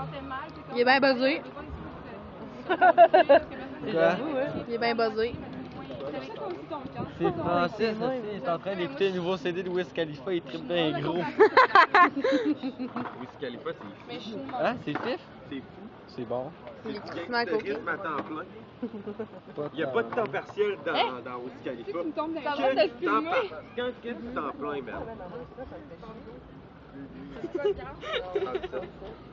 Il est bien buzzé. Quoi? Il est bien buzzé. C'est Francis, il est en train d'écouter le nouveau CD de Wiz Khalifa, il tripe bien gros. Wiz Khalifa, c'est fou. Hein? C'est fif? C'est fou. C'est bon. Il est C'est crissement à coquille. à temps plein. Il n'y a pas de temps partiel dans Wiz Khalifa. Ça va te filmer. Quand que du temps plein, man.